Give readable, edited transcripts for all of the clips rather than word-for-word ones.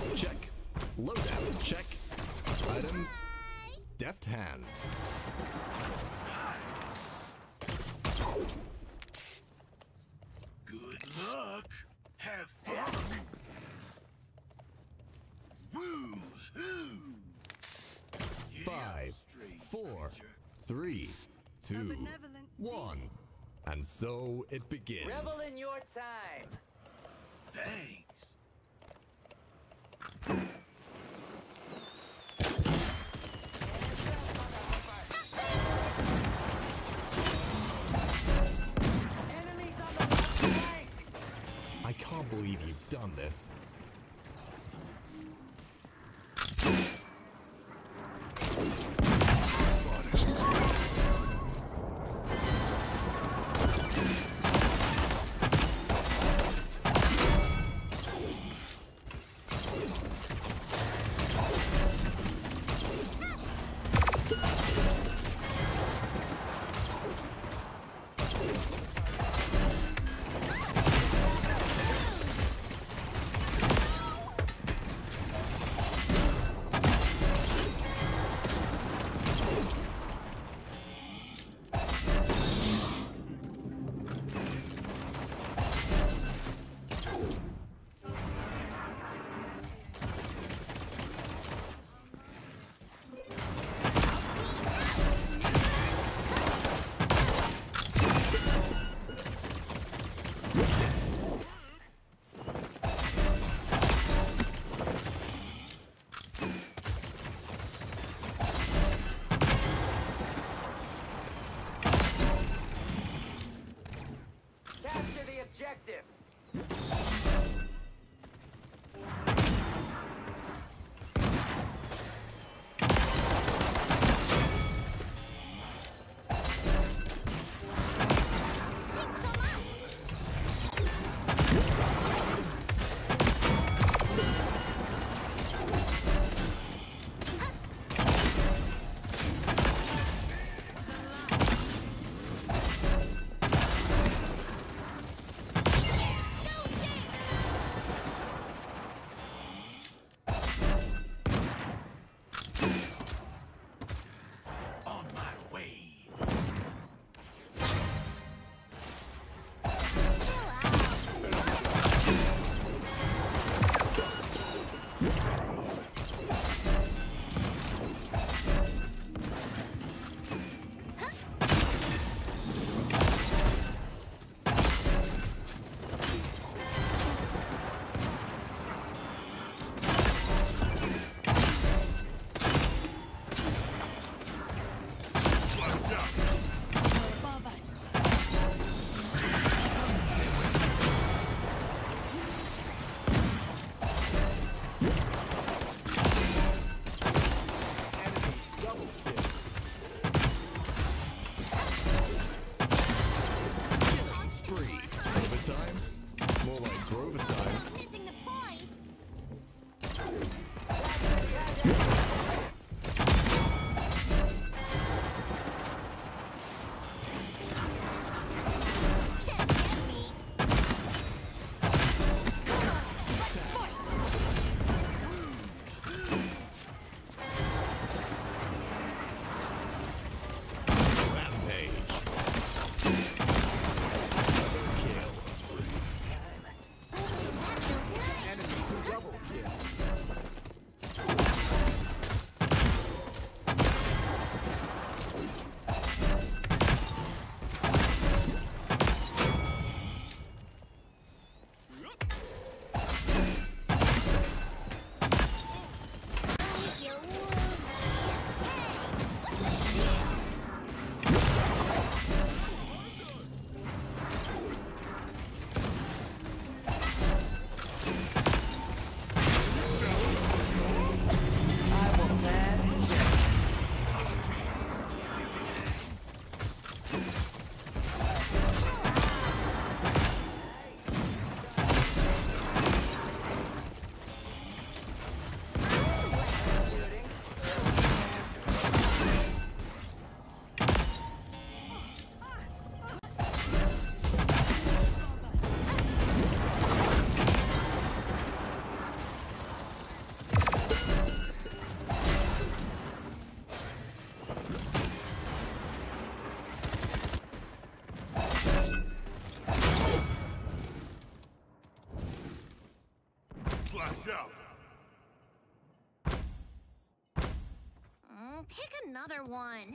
check. Loadout, check. Items, deft hands. Good luck. Have fun. Woo-hoo. 5, 4, 3, 2, 1. And so it begins. Revel in your time. Thanks. Enemies on the left flank. I can't believe you've done this. Flash out. Pick another one.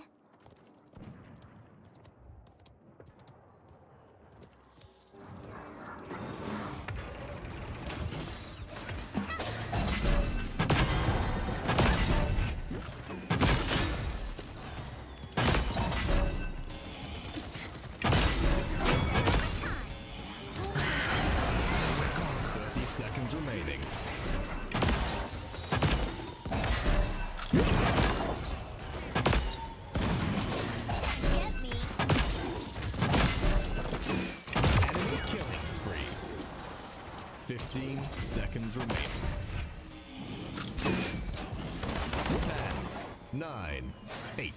Remaining. Get me. Enemy killing spree. 15 seconds remaining. 10, 9, 8.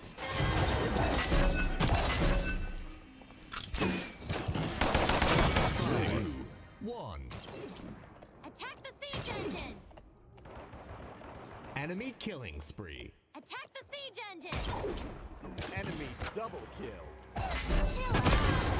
6, 1. Attack the siege engine. Enemy killing spree. Attack the siege engine. Enemy double kill. Chill out.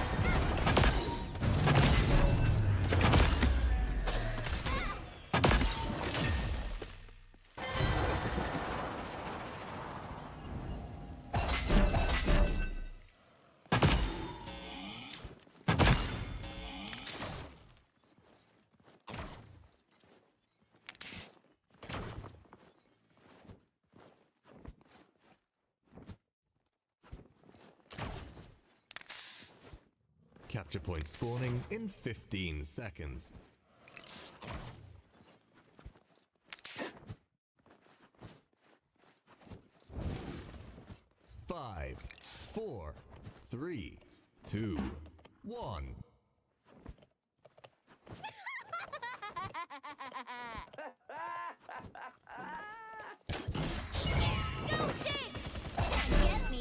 Capture point spawning in 15 seconds. Five, 4, 3, 2, 1. Go, Jake! Get me.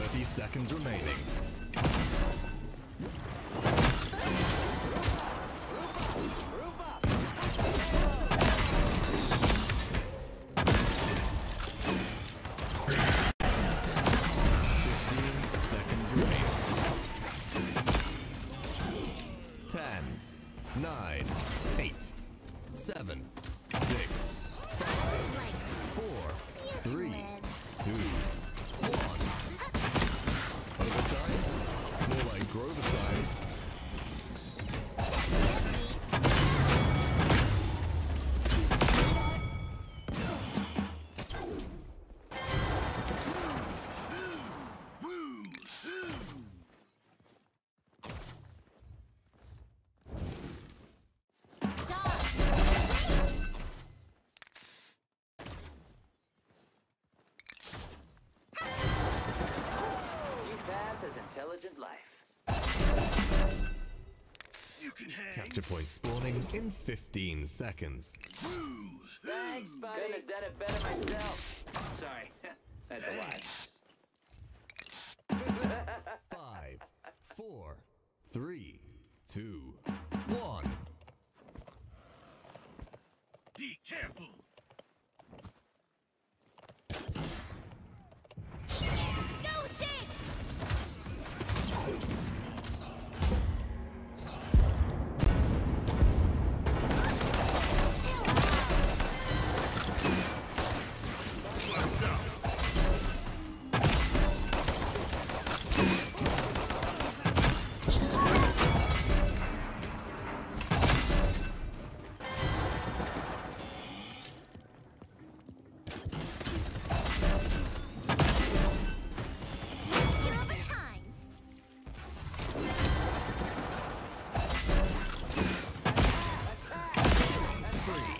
30 seconds remaining. Group up. 15 seconds remaining. 10, 9, 8, 7, 6, 5, 4, 3, 2, 1. Overtime? More like Grover time. Woo! Hoo! You pass as intelligent life. You can hang. Capture point spawning in 15 seconds. Woo! Thanks, buddy. Couldn't have done it better myself. Sorry. That's a Thanks. lie. 5, 4, 3, 2, 1. Be careful. Go dig! Watch out. Two of a kind. It's free.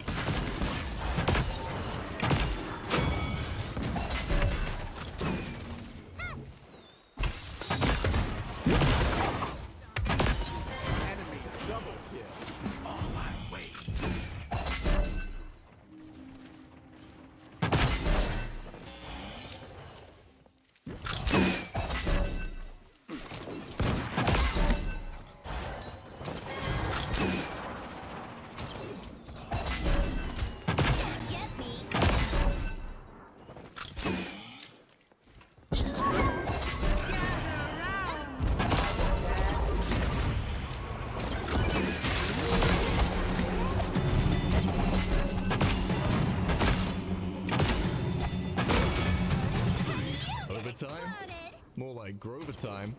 Enemy double kill. On my way. Get me. Overtime? Loaded. More like Grover time.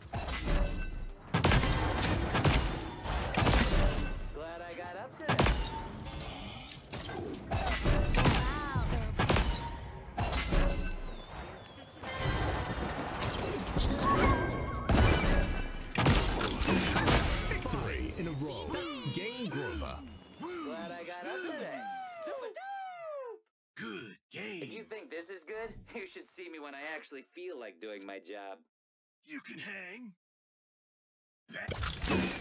Glad I got up today. Wow. Victory in a row. That's Game Grover. Glad I got up today. Super dope! Good If you game. think this is good, you should see me when I actually feel like doing my job. You can hang. Back.